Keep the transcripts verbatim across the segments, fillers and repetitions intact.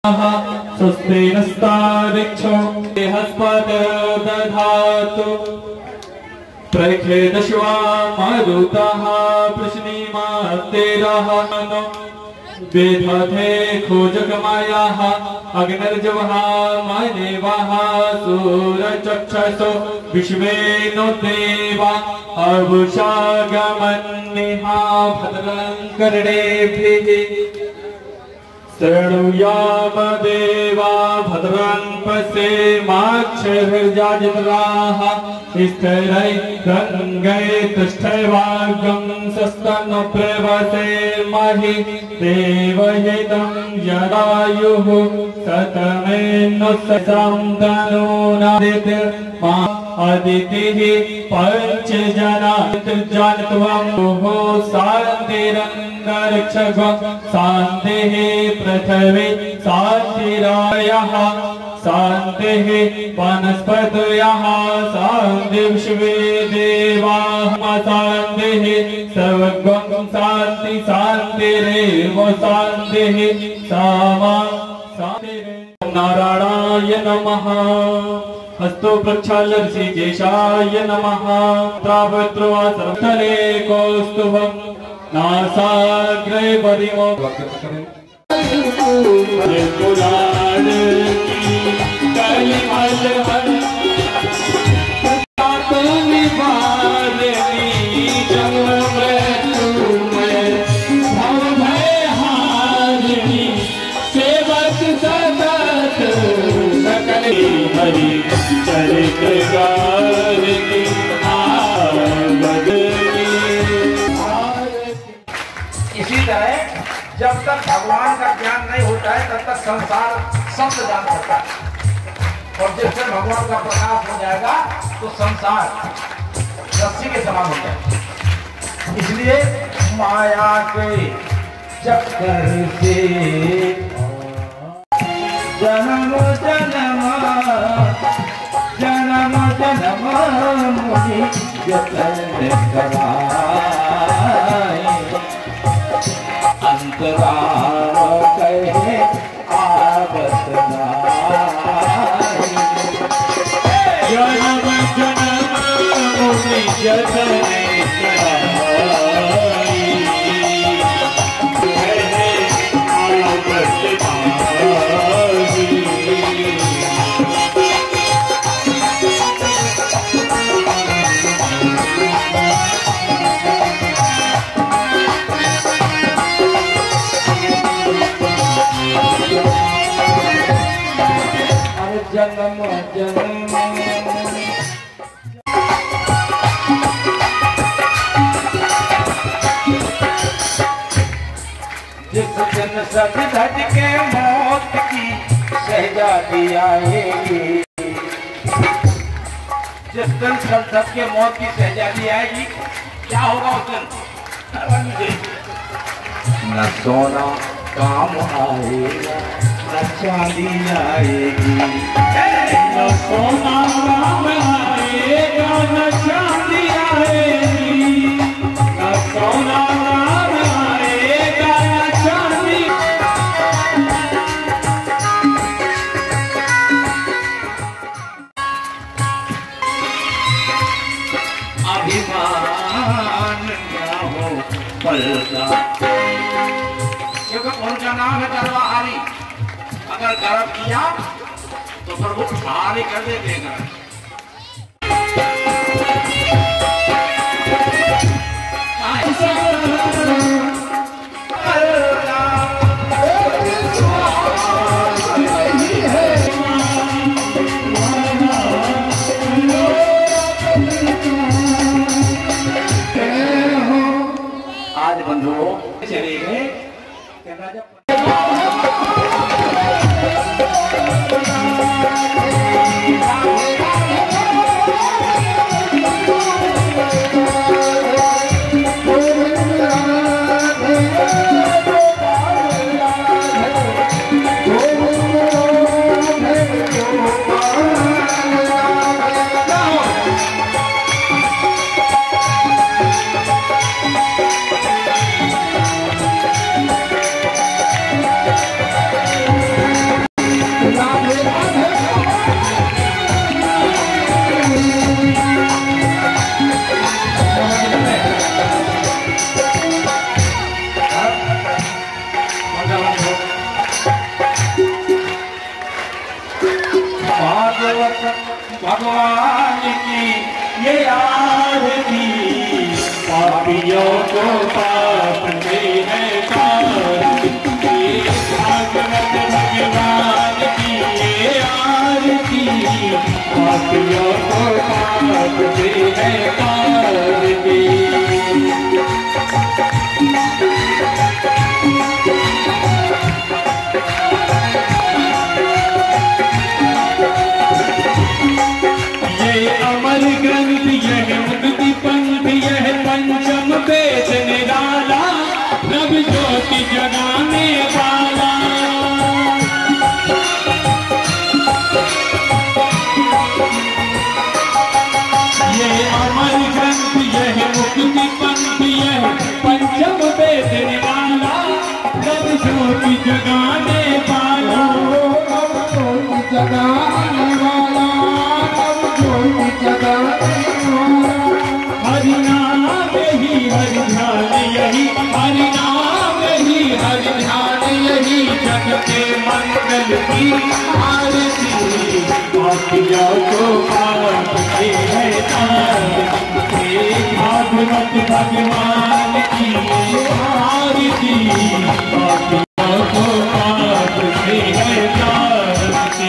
स्वस्ति नस्तारिक्षो देहस्पद दधातु प्रखेदश्वा मरुतः प्रश्नीमातेरः नो वेधते खोजकमायाः अग्निर्जवः मनेवः सूरचक्षसो विश्वेनो देवा अवुषागमन्निहा भद्रं कर्णेभिः शृणुयाम देवा भद्रं पश्येमाक्षभिर्जाजित्राः स्थिरैरङ्गै तिष्ठैवागं सस्तनु प्रवसेमहि देवयितं यदायुः शतमेनु सतनुनादितिर्मा अदितिः पञ्चजना त्रिजानत्वं भुः शान्तिरन्तरिक्षगं शान्तिः पृथिवी शान्तिरायः शान्तिः वनस्पतयः शान्ति विश्वे देवाः शान्तिः सर्वं शान्ति शान्तिरेव शान्तिः सामा शान्तिरेव नारायणाय नमः हस्तो प्रक्षाल्य ऋषिकेशाय नमः त्रावत्रो सर्वतले कौस्तुभं नासाग्रे परिमो पुराण की कलिमल हर निवारणी जन्म मृत्युमय भव भय हारिणी सेवक सतत सकल हरि चरित्र गारिणी इसी तरह जब तक भगवान का ज्ञान नहीं होता है तब तक संसार शब्द जान सकता है, और जिस दिन भगवान का प्रकाश हो जाएगा तो संसार रस्सी के समान हो जाएगा। इसलिए माया के चक्कर से जन्म जन्म जन्म जन्म मुझे जतन कराए अंतराल कहे आबत जन्म जन्म मुझे जतन जन्म जन्म जिस दिन सब धज के मौत की शहजादी आएगी, जिस दिन सब धज के मौत की शहजादी आएगी, क्या होगा उस दिन? न सोना काम आएगा न चांदी आएगी, न सोना काम आएगा न चांदी आएगी, न सोना काम आएगा न चांदी। अभिमान क्या हो पलका, क्योंकि उनका नाम है दरबारी। अगर गर्व किया तो प्रभु भारी कर देगा। आज बंधुओं चले गए पापियों को पाप से है तारती। भागवत भगवान की ये आरती, पापियों को पाप से है तारती। अमर ग्रंथ यह मुक्ति पंथ, यह पंचम वेद निराला, नव ज्योति जगाने वाला। ये अमर ग्रंथ यह मुक्ति पंथ, यह पंचम वेद निराला, नव ज्योति जगाने वाला, नव ज्योति जगाने वाला, हरि नाम ही हरि ध्यान यही, हरि नाम ही हरि ध्यान यही, जग के मंगल की आरती। पापियों को पाप से है तारती, भागवत भगवान की आरती। पापियों को पाप से है तारती।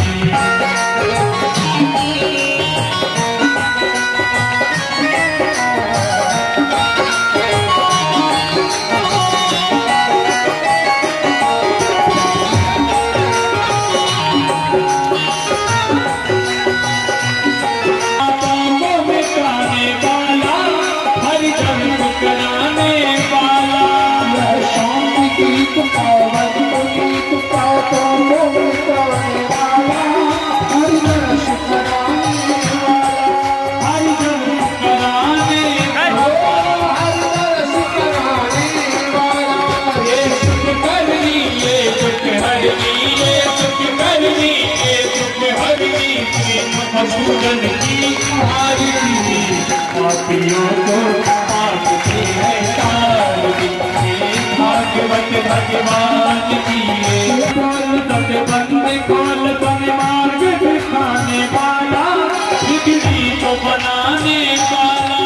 मधुबन की आरती, पापियों को पाप से है तारती। भागवत भगवान की तट बंद खोल बन मार्ग दिखाने वाला, बिगड़ी को बनाने वाला।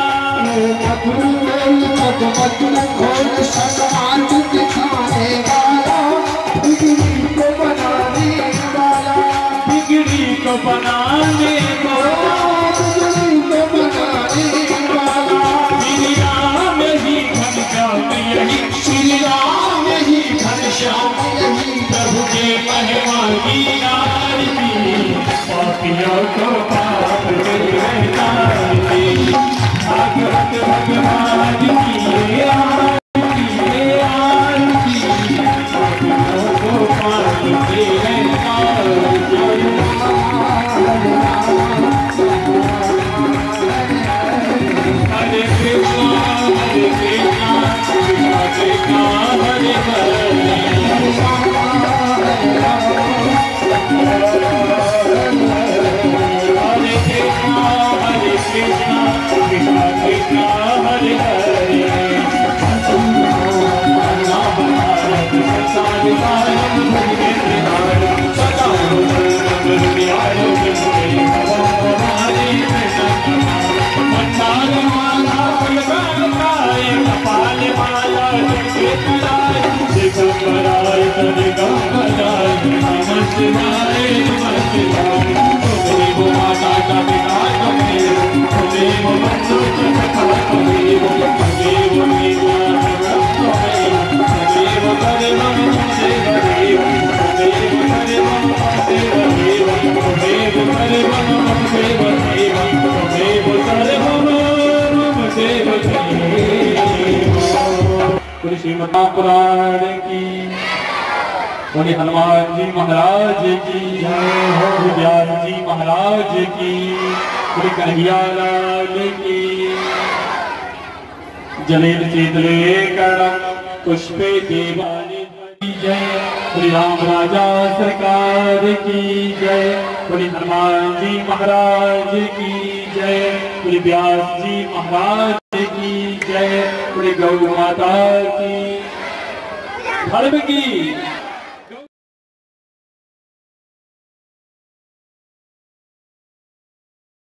मधुबन खोल सतमार्ग दिखाने वाला, बिगड़ी को बनाने वाला, बिगड़ी को बनाने वाला, बिगड़ी को बनाने वाला। श्री राम ही घनश्याम यही, श्री राम ही घनश्याम यही, प्रभु के महिमा की आरती। पापियों को पाप से है तारती, भागवत भगवान की ये आरती, ये आरती। पापियों को पाप से है तारती। हरे कृष्णा हरे कृष्णा कृष्णा कृष्णा हरे हरे, हरे कृष्णा हरे कृष्णा कृष्णा कृष्णा हरे हरे। श्रीमद पुराण की, बोले हनुमान जी महाराज की, बोले व्यास जी महाराज की, बोले कन्हैया लाल की। जलेन शीतले कर्णम पुष्पे देवानि जय, बोले राम राजा सरकार की जय, बोले हनुमान जी महाराज की जय, बोले व्यास जी महाराज की जय, बोले गौ माता की, धर्म की